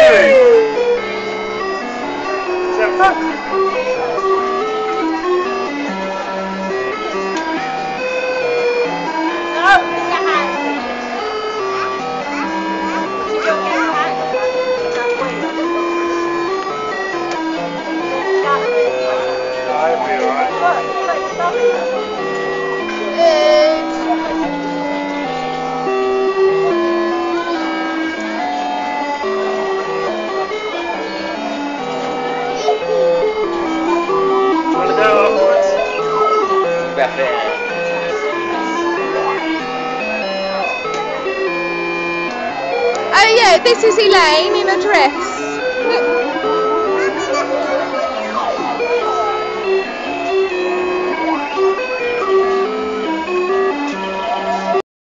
doing? Is that fun? No, put your hands in. You don't get your hands, man. No way. That's it. No, it'll be alright. Look, you got your thumb in there. Do you want to go afterwards? Perfect. Oh yeah, this is Elaine in a dress.